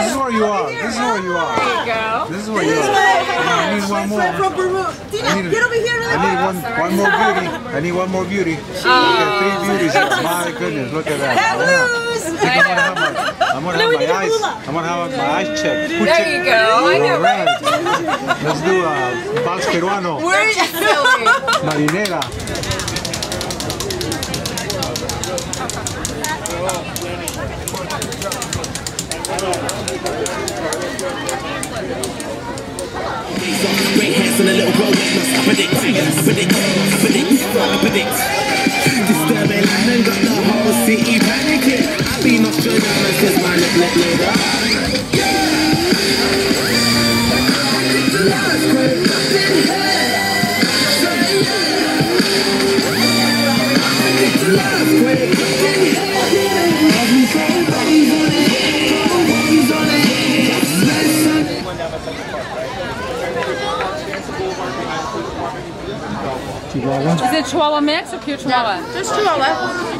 This is where you are. This is where you are. There you go. This is where you are. I need one more. From Peru. Tina, get over here. I need one more beauty. I need one more beauty. Look at 3 beauties here. My goodness, look at that. I'm gonna have my eyes checked. There you go. I know, right? Let's do a vals peruano. Where is it silly? Marinera. Great hands and a little roll. Predict. Disturbing and got the whole city panicking. I be Nostradamus 'cause my lip nigga. Is it Chihuahua mix or pure Chihuahua? Just Chihuahua.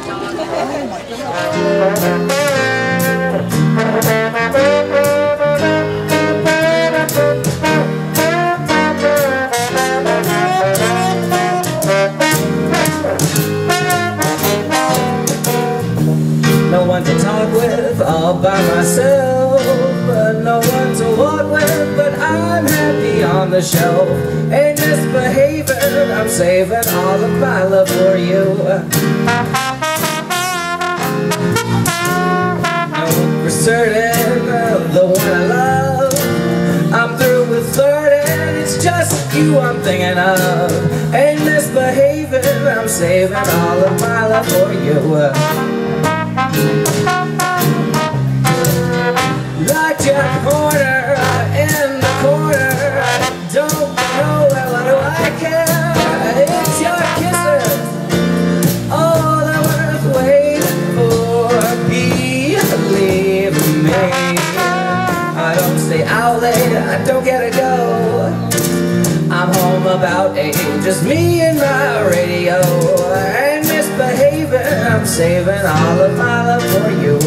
No one to talk with, all by myself. But no one to walk with, but I'm happy on the shelf. Ain't misbehaving, I'm saving all of my love for you. I'm for certain of the one I love. I'm through with flirting, it's just you I'm thinking of. Ain't misbehaving, I'm saving all of my love for you. Like your corner in the corner, don't know what do I care? It's your kisses, all I'm worth waiting for. Believe me, I don't stay out late, I don't get to go. I'm home about 8, just me and my radio. I ain't misbehaving, I'm saving all of my love for you.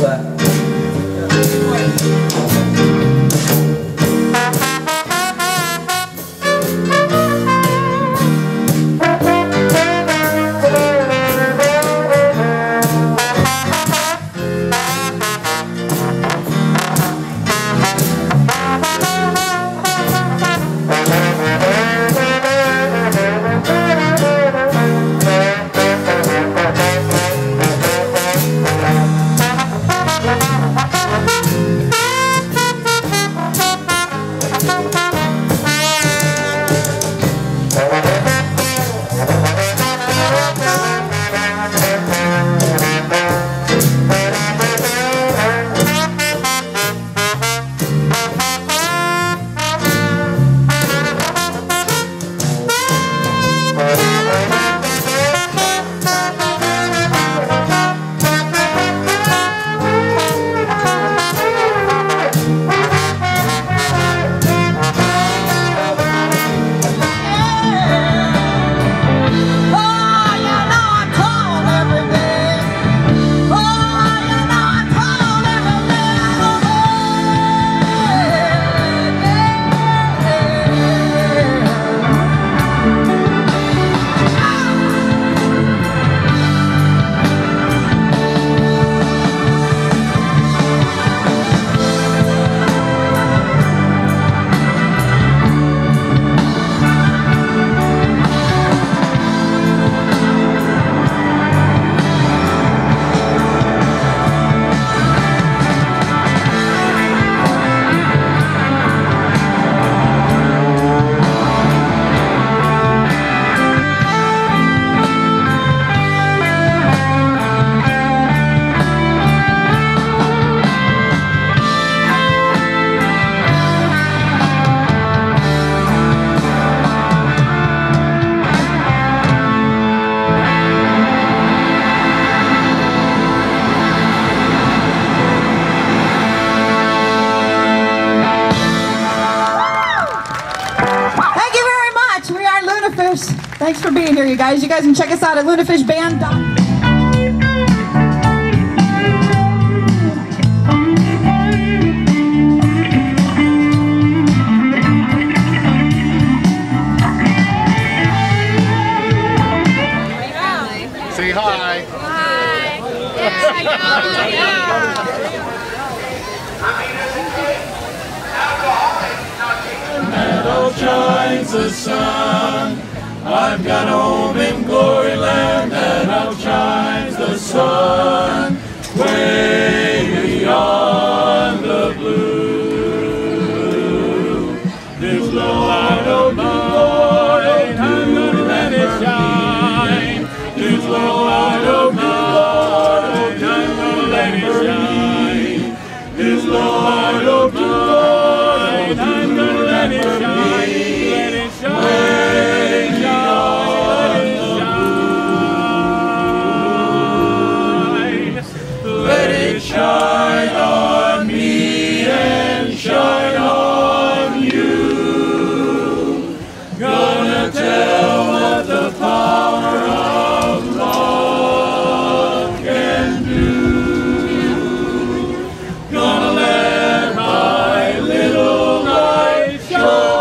Thanks for being here, you guys. You guys can check us out at LunaFishBand.com. shines the sun. I've got a home in glory land that outshines the sun. Way beyond the blue. This little light of glory, I'm gonna let it shine. This little light of glory, I'm gonna let it shine. This little light of glory, I'm gonna let it shine. Let it shine. Let it shine on me and shine on you. Gonna tell what the power of love can do. Gonna let my little light shine.